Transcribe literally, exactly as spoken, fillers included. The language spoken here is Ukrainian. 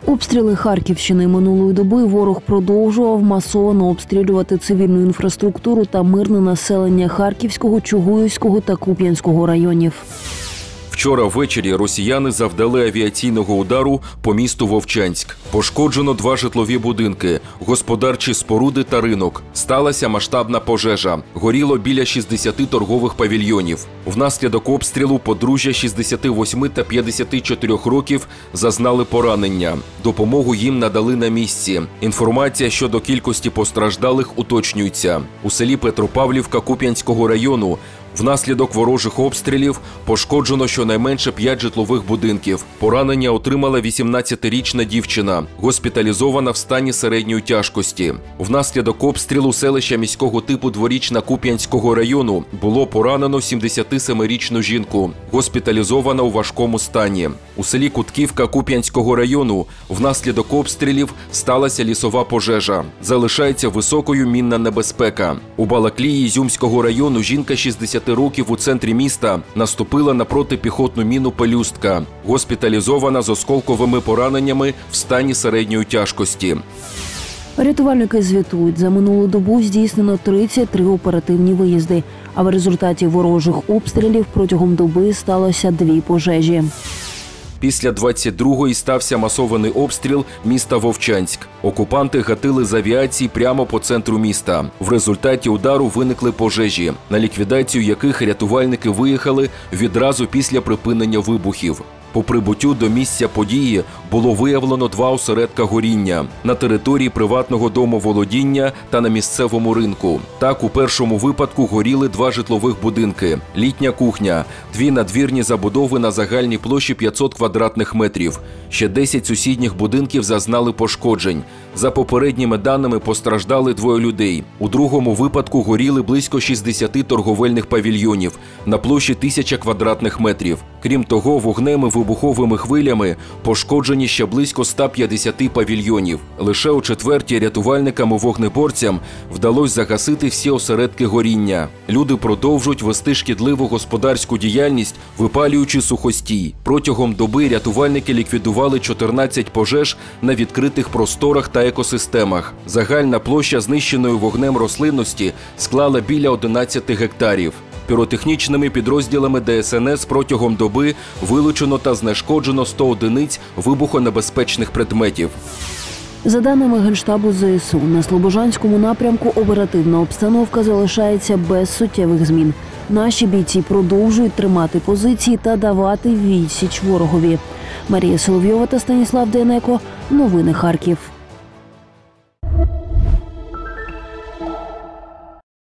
Обстріли Харківщини минулої доби ворог продовжував масово обстрілювати цивільну інфраструктуру та мирне населення Харківського, Чугуївського та Куп'янського районів. Вчора ввечері росіяни завдали авіаційного удару по місту Вовчанськ. Пошкоджено два житлові будинки, господарчі споруди та ринок. Сталася масштабна пожежа. Горіло біля шістдесяти торгових павільйонів. Внаслідок обстрілу подружжя шістдесяти восьми та п'ятдесяти чотирьох років зазнали поранення. Допомогу їм надали на місці. Інформація щодо кількості постраждалих уточнюється. У селі Петропавлівка Куп'янського району внаслідок ворожих обстрілів пошкоджено щонайменше п'ять житлових будинків. Поранення отримала вісімнадцятирічна дівчина, госпіталізована в стані середньої тяжкості. Внаслідок обстрілу селища міського типу Дворічна Куп'янського району було поранено сімдесятисемирічну жінку, госпіталізована у важкому стані. У селі Кутківка Куп'янського району внаслідок обстрілів сталася лісова пожежа. Залишається високою мінна небезпека. У Балаклії Ізюмського району жінка шістдесяти років у центрі міста наступила на протипіхотну міну «Пелюстка», госпіталізована з осколковими пораненнями в стані середньої тяжкості. Рятувальники звітують, за минулу добу здійснено тридцять три оперативні виїзди, а в результаті ворожих обстрілів протягом доби сталося дві пожежі. Після двадцять другої стався масований обстріл міста Вовчанськ. Окупанти гатили з авіації прямо по центру міста. В результаті удару виникли пожежі, на ліквідацію яких рятувальники виїхали відразу після припинення вибухів. По прибуттю до місця події було виявлено два осередка горіння – на території приватного домоволодіння та на місцевому ринку. Так, у першому випадку горіли два житлових будинки, літня кухня, дві надвірні забудови на загальній площі п'ятсот квадратних метрів. Ще десять сусідніх будинків зазнали пошкоджень. За попередніми даними, постраждали двоє людей. У другому випадку горіли близько шістдесяти торговельних павільйонів на площі тисяча квадратних метрів. Крім того, вогнем і вибуховими хвилями пошкоджені ще близько ста п'ятдесяти павільйонів. Лише о четвертій рятувальникам і вогнеборцям вдалося загасити всі осередки горіння. Люди продовжують вести шкідливу господарську діяльність, випалюючи сухостій. Протягом доби рятувальники ліквідували чотирнадцять пожеж на відкритих просторах та екосистемах. Загальна площа знищеної вогнем рослинності склала біля одинадцяти гектарів. Піротехнічними підрозділами Де Ес Ен Ес протягом доби вилучено та знешкоджено сто одиниць вибухонебезпечних предметів. За даними Генштабу Зе Ес У, на Слобожанському напрямку оперативна обстановка залишається без суттєвих змін. Наші бійці продовжують тримати позиції та давати відсіч ворогові. Марія Соловйова та Станіслав Дейнеко. Новини Харків.